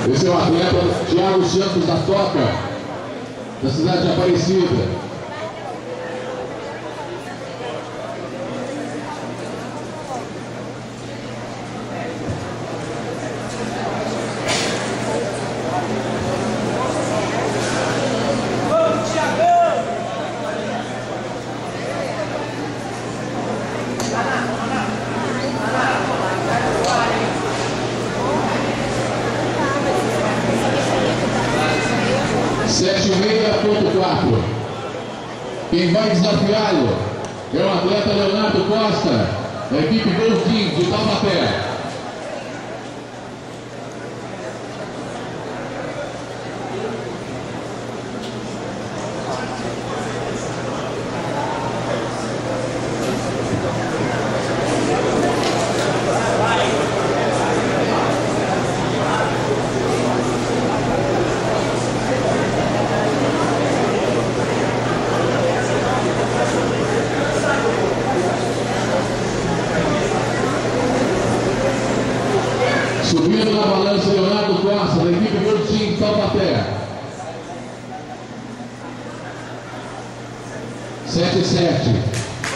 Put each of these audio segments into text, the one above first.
Esse é o atleta Thiago Santos da Toca, da cidade de Aparecida. Quem vai desafiá-lo é o atleta Leonardo Costa, da equipe Gold Team de Taubaté. Subindo na balança, Leonardo Costa, da equipe Gold Team Taubaté. 7-7.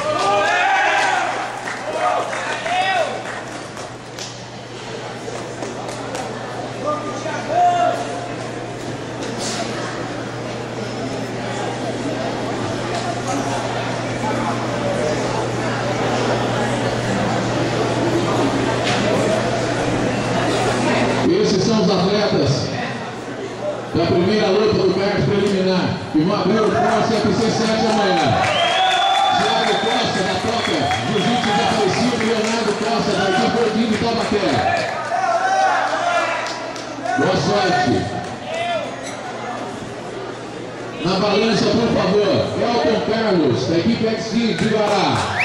Esses são os atletas da primeira luta do card preliminar, que vão abrir o próximo FC7 amanhã. Thiago Costa da Toca, Jiu-Jitsu de Aparecida, e Leonardo Costa da equipe Gordinho de Taubaté. Boa sorte. Na balança, por favor, Elton Carlos, da equipe X-Team de Guará.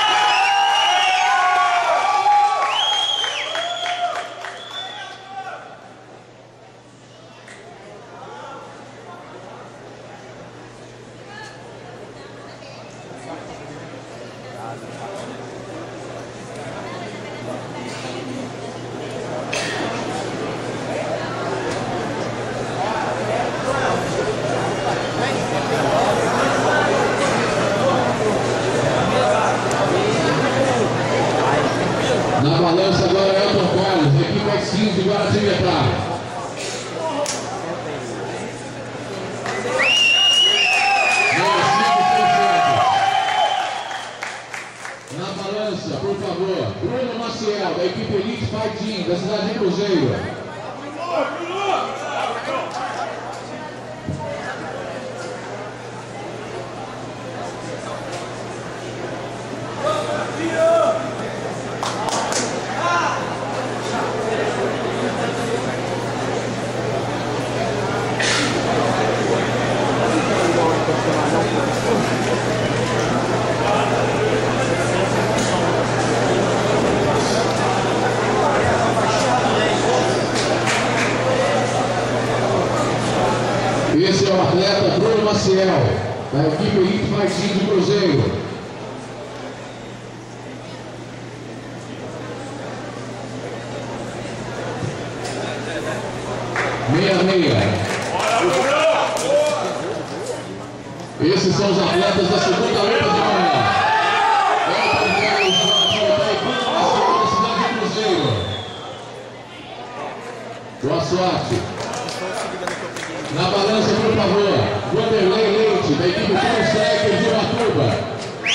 Na balança agora é Elton Carlos, equipe X-Team de Guaratinguetá. Na balança, por favor, Bruno Maciel, da equipe Elite Fight Team, da cidade de Cruzeiro. Esse é o atleta Bruno Maciel, da equipe Elite Fight Team de Cruzeiro. Esses são os atletas da segunda luta de amanhã. Elton Carlos, da equipe Maciel, da cidade de Cruzeiro. Boa sorte. Na balança, por favor, Vanderlei Leite, da equipe Full Striker de Ubatuba.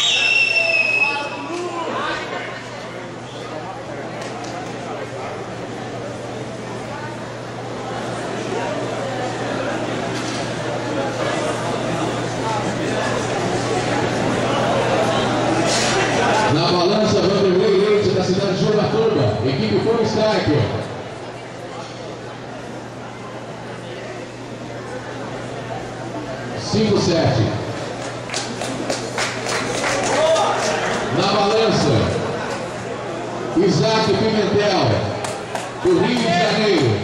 Na balança, Vanderlei Leite, da cidade de Ubatuba, equipe Full Striker. 5-7. Na balança, Isaac Pimentel, do Rio de Janeiro.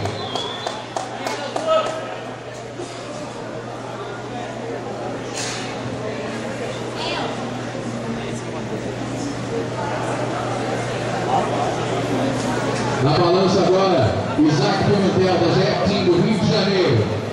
Na balança agora, Isaac Pimentel, da GF Team do Rio de Janeiro.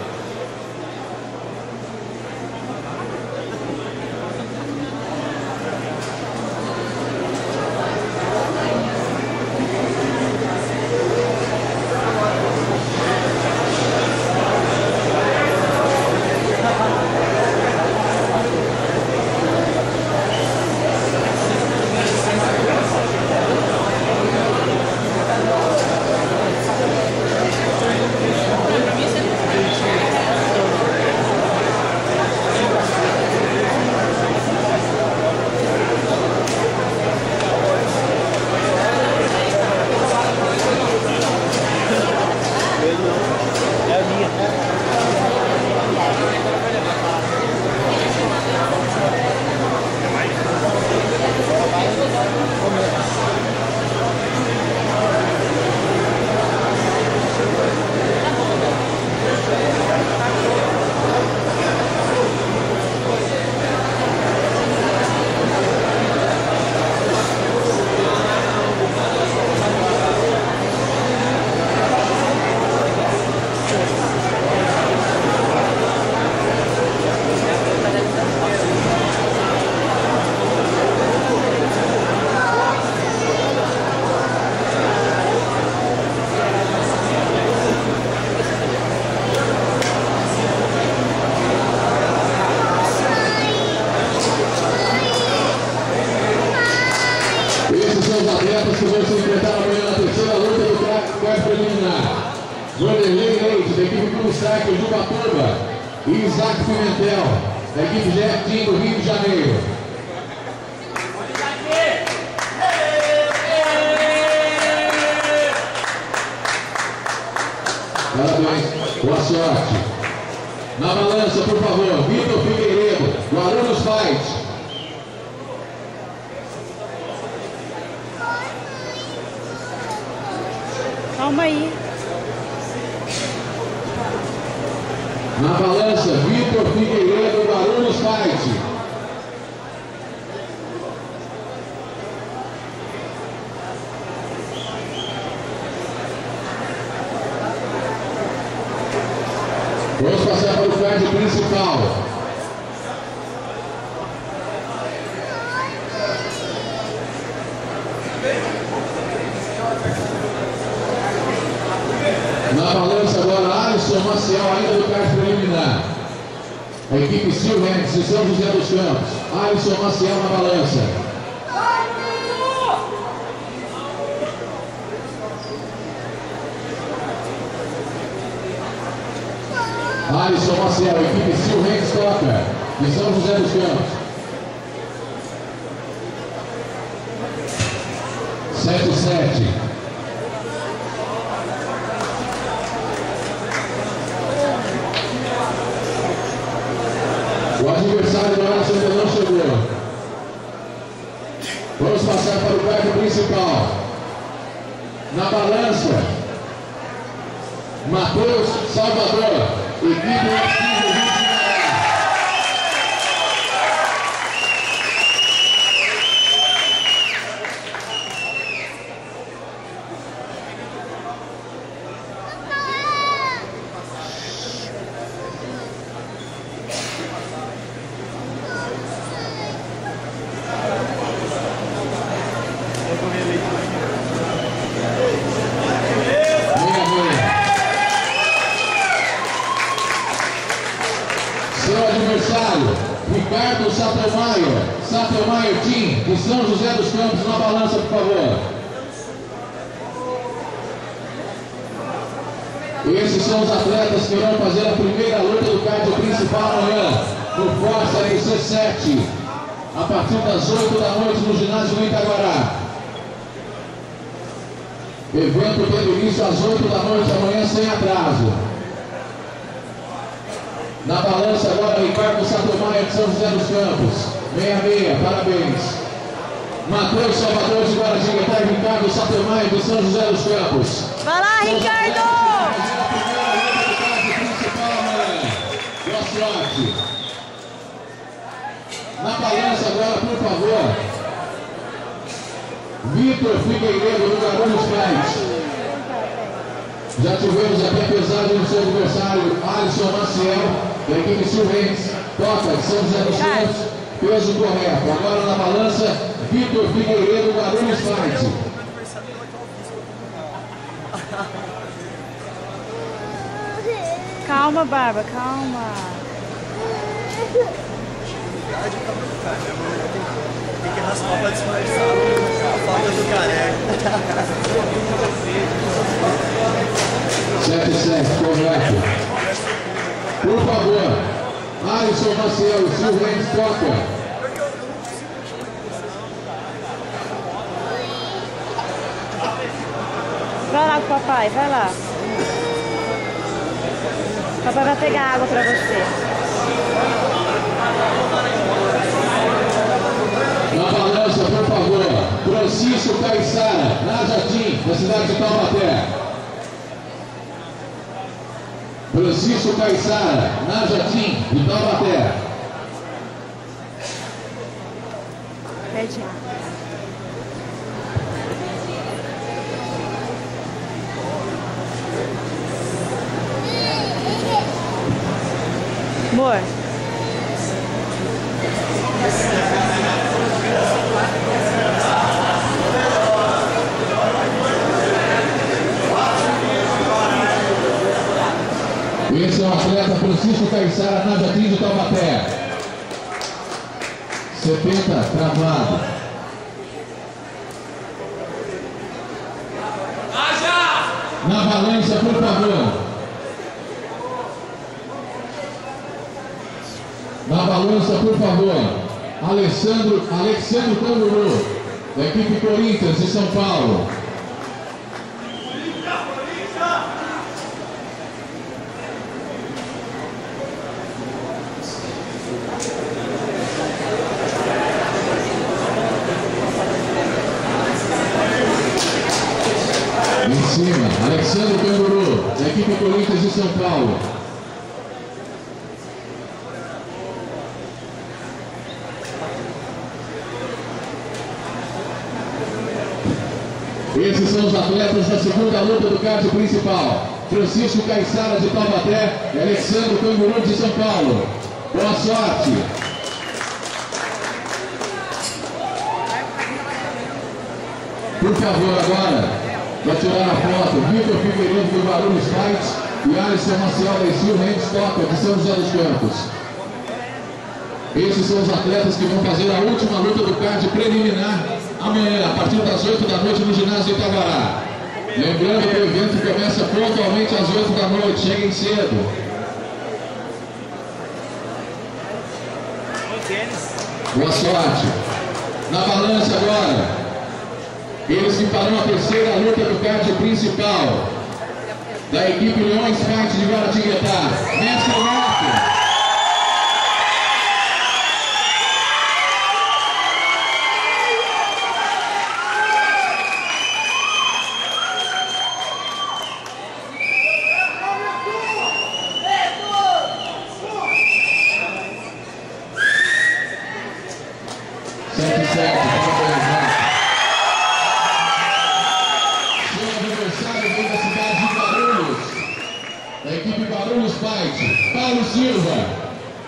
Que vão se enfrentar amanhã na terceira luta do card preliminar. Vanderlei Leite, da equipe Blue Cycle de Ubatuba, e Isaac Pimentel, da equipe GF Team do Rio de Janeiro. Parabéns, boa sorte. Na balança, por favor, Vitor Figueiredo, Guarulhos Fight. Calma aí. Na balança, Vitor Figueiredo, Guarulhos Fight. Vamos passar para o card principal. Na balança agora, Alisson Maciel, ainda do card preliminar. A equipe Silventes de São José dos Campos. Alisson Maciel na balança. Alisson Maciel, equipe Silventes Toca, de São José dos Campos. 7-7. O adversário do Alisson ainda não chegou. Vamos passar para o card principal. Na balança, Matheus Salvador, equipe do Rio de Janeiro. Seu adversário, Ricardo Satelmayer Team, de São José dos Campos, na balança, por favor. Esses são os atletas que irão fazer a primeira luta do card principal amanhã, no Força RC7, a partir das 8 da noite no ginásio do Itaguará. Evento tendo início às 8 da noite amanhã, sem atraso. Na balança agora, Ricardo Satelmayer de São José dos Campos. 66, parabéns. Matheus Salvador de Guaratinguetá e Ricardo Satelmayer de São José dos Campos. Vai lá, Ricardo! Boa sorte. Na balança agora, por favor, Vitor Figueiredo do Guarulhos Fight. Já tivemos aqui a pesagem do seu adversário, Alisson Maciel, da equipe Silventes, toca de São José dos Campos, peso correto. Agora na balança, Vitor Figueiredo, Guarulhos Fight. Calma, Barba, calma. Tem que raspar pra disfarçar a falta do careca. 7-7, correto. Por favor, Alisson Maciel, Silventes, toca. Vai lá com o papai, vai lá. O papai vai pegar água pra você. Na balança, por favor, Francisco Caiçara, Najatim, da cidade de Taubaté. Francisco Caiçara, Najatim, de Taubaté. Pede água. Amor. Esse é o atleta Francisco Caiçara, Najatim de Taubaté. 70, travado. Na balança, por favor. Na balança, por favor. Alexandre Canguru, da equipe Corinthians de São Paulo. Em cima, Alexandre Canguru, da equipe Corinthians de São Paulo. Esses são os atletas da segunda luta do card principal. Francisco Caiçara de Taubaté e Alexandre Canguru de São Paulo. Boa sorte! Por favor, agora, para tirar a foto, Vitor Figueiredo do Guarulhos Fight e Alisson Maciel da Silventes toca de São José dos Campos. Esses são os atletas que vão fazer a última luta do card preliminar amanhã, a partir das 8 da noite no ginásio Itaguará. Lembrando que o evento começa pontualmente às 8 da noite, cheguem cedo. Boa sorte. Na balança agora, eles que farão a terceira luta do card principal da equipe Leões Fight de Guaratinguetá. Mestre Neto. Da equipe Guarulhos Fight, Paulo Silva.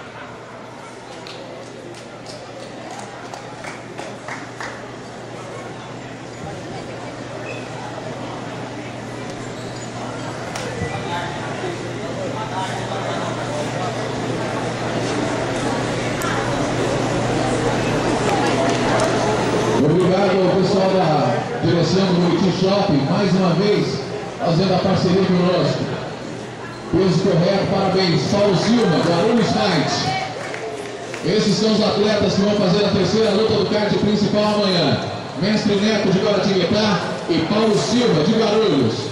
Obrigado ao pessoal da direção do Buriti Shopping, mais uma vez, fazendo a parceria conosco. Peso correto, parabéns. Paulo Silva, Guarulhos Fight. Esses são os atletas que vão fazer a terceira luta do card principal amanhã. Mestre Neto de Guaratinguetá e Paulo Silva de Guarulhos.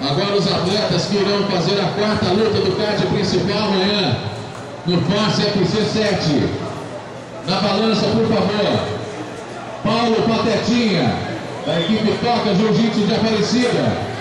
Agora os atletas que irão fazer a quarta luta do card principal amanhã, no Force FC 7. Na balança, por favor, Paulo Patetinha, da equipe Toca Jiu-Jitsu de Aparecida.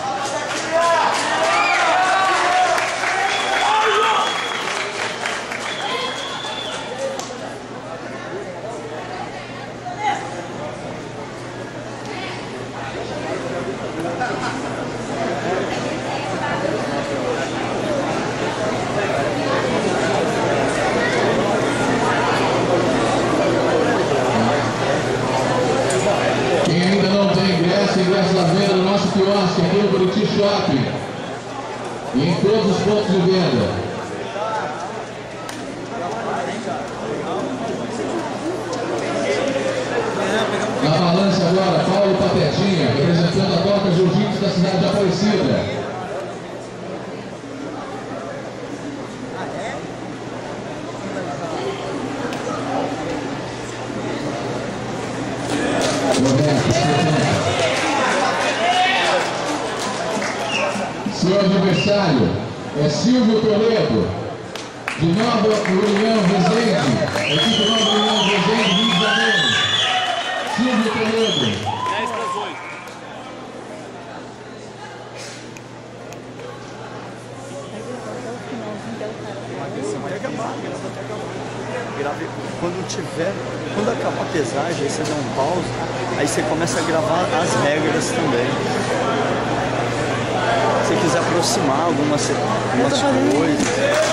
Ingressos à venda no nosso quiosque aqui no Buriti Shopping e em todos os pontos de venda. Na balança agora, Paulo Patetinha, representando a Toca Jiu-Jitsu da cidade de Aparecida. Seu adversário é Silvio Toledo, de Nova União Resende, equipe Nova União Resende, Rio de Janeiro. Silvio Toledo. 10-8. Quando acabar a pesagem, aí você dá um pause, aí você começa a gravar as regras também. Se você quiser aproximar algumas coisas.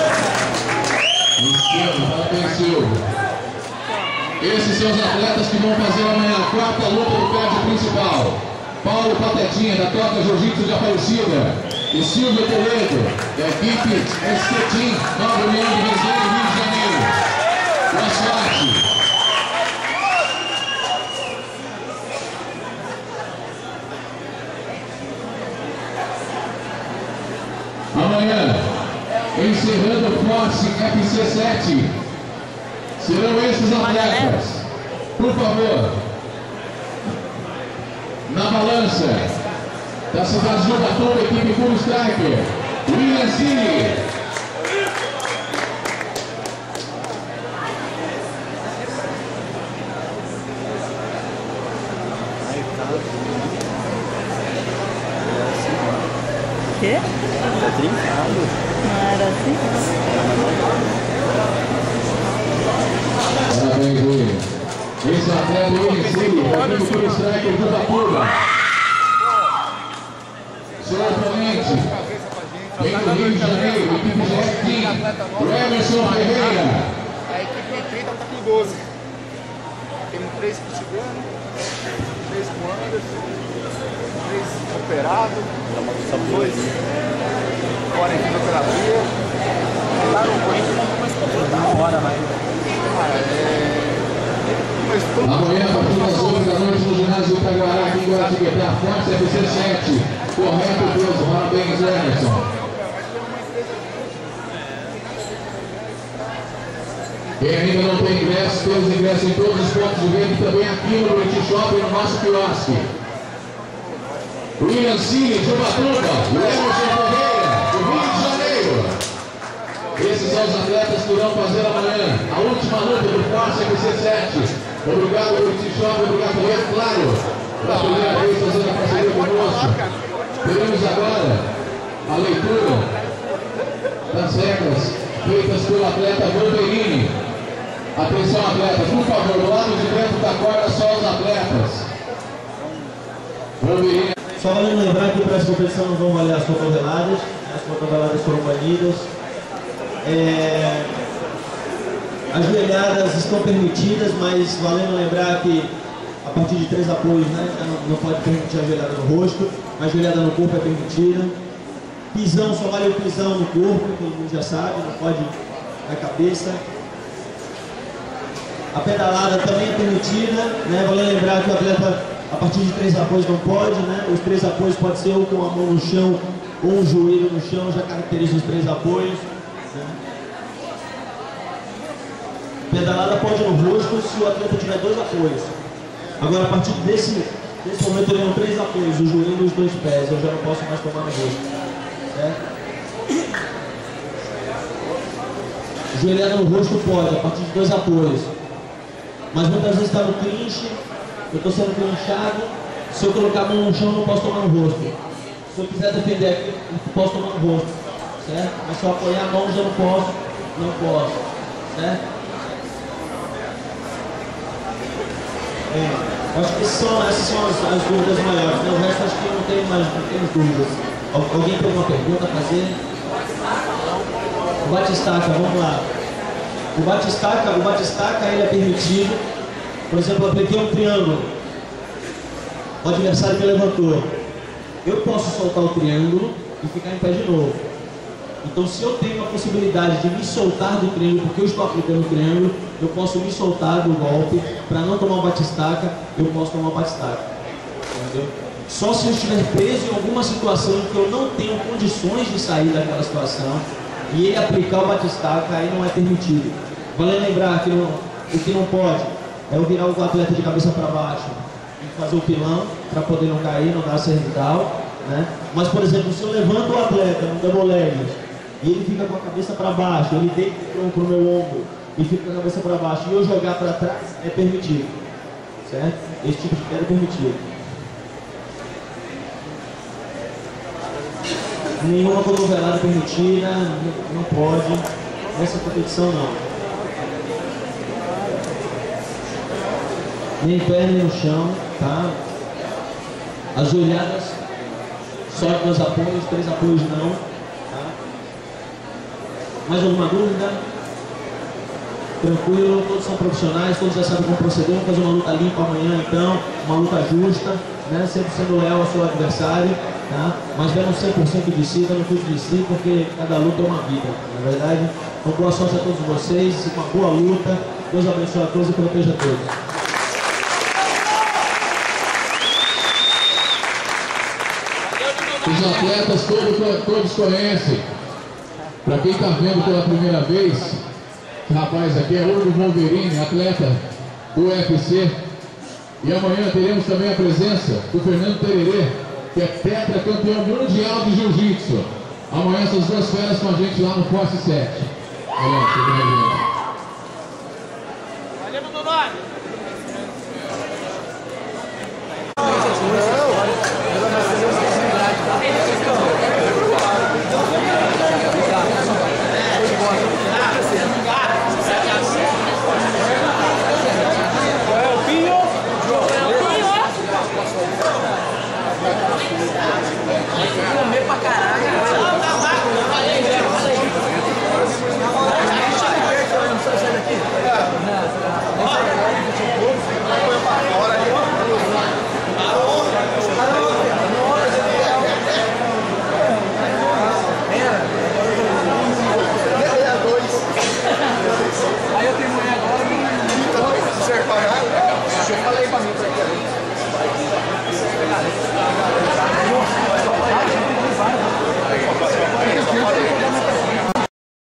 Parabéns, Silvio. Esses são os atletas que vão fazer amanhã a quarta luta do card principal. Paulo Patetinha, da Toca Jiu-Jitsu de Aparecida, e Silvio Toledo, da equipe SC Team, Nova União de Resende, Rio de Janeiro. Boa sorte. Amanhã, encerrando o Force FC 7, serão esses atletas. Por favor, na balança da cidade de Ubatuba, equipe Full Striker, William Cine. Quê? Tá trincado. Não era assim? Parabéns, William. Esse atleta William Cine, equipe Full Striker de Ubatuba. Seu oponente, vem do Rio de Janeiro, equipe GF Team, Emerson Ferreira. A equipe 30 tá com 12. Temos 3 cristianos, 3 com Anderson, 3 operados, 2 fora em fisioterapia. Lá no Corinthians não começa a hora mais. Amanhã, a partir das 8 da noite, no ginásio Itaguará, aqui em Guaratinguetá, Force FC 7. Correto, Deus. Parabéns, Emerson. Quem ainda não tem ingressos, temos ingressos em todos os pontos de venda e também aqui no Buriti Shopping, no nosso quiosque. William Cine, de Ubatuba, e Emerson Ferreira, do Rio de Janeiro. Esses são os atletas que irão fazer amanhã a última luta do Force FC 7. Obrigado, Buriti Shopping, obrigado, claro, pela primeira vez fazendo a parceria conosco. Teremos agora a leitura das regras feitas pelo atleta Wolverine. Atenção, atletas, por favor, do lado de dentro da corda, só os atletas. Wolverine. Só vale lembrar que para essa competição não vão valer as cotoveladas foram banidas. As joelhadas estão permitidas, mas valendo lembrar que a partir de 3 apoios, né, não pode permitir a joelhada no rosto, a joelhada no corpo é permitida. Pisão, só vale o pisão no corpo, todo mundo já sabe, não pode na cabeça. A pedalada também é permitida, né, valendo lembrar que o atleta, a partir de 3 apoios não pode, né, os 3 apoios pode ser ou com a mão no chão ou um joelho no chão, já caracteriza os 3 apoios. Né. Pedalada pode no rosto se o atleta tiver 2 apoios. Agora, a partir Nesse momento eu tenho 3 apoios, o joelho e os 2 pés, eu já não posso mais tomar no rosto, certo? Joelhada no rosto pode, a partir de 2 apoios. Mas muitas vezes está no clinch, eu estou sendo clinchado, se eu colocar a mão no chão eu não posso tomar no rosto. Se eu quiser defender aqui, eu posso tomar no rosto, certo? Mas se eu apoiar a mão eu não posso, certo? Acho que essas são as dúvidas maiores, né? O resto acho que não tem mais dúvidas. Alguém tem alguma pergunta a fazer? O bate-estaca, vamos lá. O bate-estaca ele é permitido. Por exemplo, eu apliquei um triângulo. O adversário me levantou. Eu posso soltar o triângulo e ficar em pé de novo. Então, se eu tenho a possibilidade de me soltar do triângulo, porque eu estou aplicando o triângulo, eu posso me soltar do golpe. Para não tomar um bate-estaca, eu posso tomar um bate-estaca. Entendeu? Só se eu estiver preso em alguma situação em que eu não tenho condições de sair daquela situação e ele aplicar o bate-estaca, aí não é permitido. Vale lembrar que o que não pode é eu virar o atleta de cabeça para baixo e fazer o pilão para poder não cair, não dar cervical, né? Mas, por exemplo, se eu levanto o atleta no double leg e ele fica com a cabeça para baixo, ele deita para o meu ombro e fica com a cabeça para baixo e eu jogar para trás, é permitido, certo? Esse tipo de queda é permitido. Nenhuma cotovelada permitida, não pode, nessa competição não. Nem pé nem no chão, tá? As joelhadas, só 2 apoios, 3 apoios não, tá? Mais alguma dúvida? Tranquilo, todos são profissionais, todos já sabem como proceder. Vamos fazer uma luta limpa amanhã então, uma luta justa, né? Sempre sendo leal ao seu adversário, tá? Mas dando 100% de si, dando tudo de si, porque cada luta é uma vida, na verdade. Então, boa sorte a todos vocês, uma boa luta, Deus abençoe a todos e proteja a todos. Os atletas todos conhecem. Para quem está vendo pela primeira vez, esse rapaz aqui é Hugo Wolverine, atleta do UFC. E amanhã teremos também a presença do Fernando Tererê, que é tetracampeão mundial de jiu-jitsu. Amanhã essas 2 feras com a gente lá no Force 7. Valeu, meu nome.